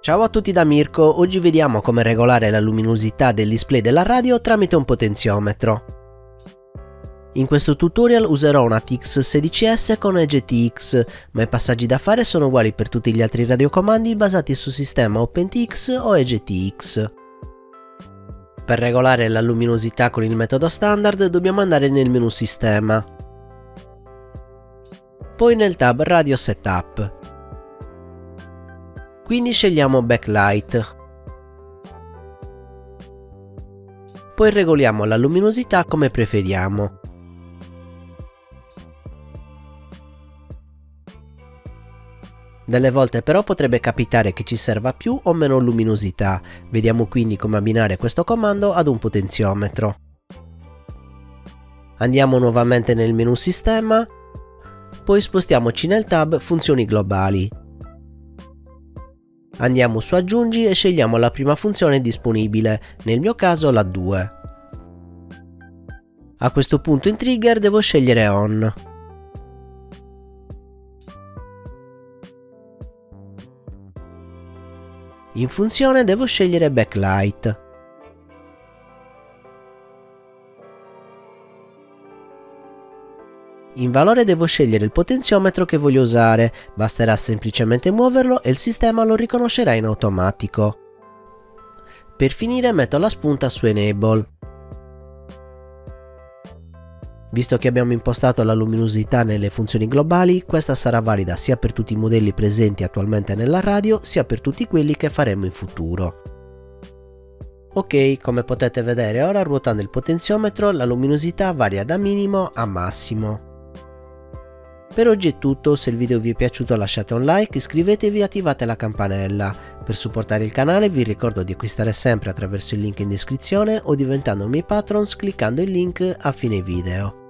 Ciao a tutti da Mirko, oggi vediamo come regolare la luminosità del display della radio tramite un potenziometro. In questo tutorial userò una TX16S con EGTX, ma i passaggi da fare sono uguali per tutti gli altri radiocomandi basati sul sistema OpenTX o EGTX. Per regolare la luminosità con il metodo standard dobbiamo andare nel menu Sistema, poi nel tab Radio Setup. Quindi scegliamo Backlight. Poi regoliamo la luminosità come preferiamo. Delle volte però potrebbe capitare che ci serva più o meno luminosità. Vediamo quindi come abbinare questo comando ad un potenziometro. Andiamo nuovamente nel menu Sistema, poi spostiamoci nel tab Funzioni globali. Andiamo su Aggiungi e scegliamo la prima funzione disponibile, nel mio caso la 2. A questo punto in Trigger devo scegliere On. In funzione devo scegliere Backlight. In valore devo scegliere il potenziometro che voglio usare, basterà semplicemente muoverlo e il sistema lo riconoscerà in automatico. Per finire metto la spunta su Enable. Visto che abbiamo impostato la luminosità nelle funzioni globali, questa sarà valida sia per tutti i modelli presenti attualmente nella radio, sia per tutti quelli che faremo in futuro. Ok, come potete vedere ora ruotando il potenziometro la luminosità varia da minimo a massimo. Per oggi è tutto, se il video vi è piaciuto lasciate un like, iscrivetevi e attivate la campanella. Per supportare il canale vi ricordo di acquistare sempre attraverso il link in descrizione o diventando miei patrons cliccando il link a fine video.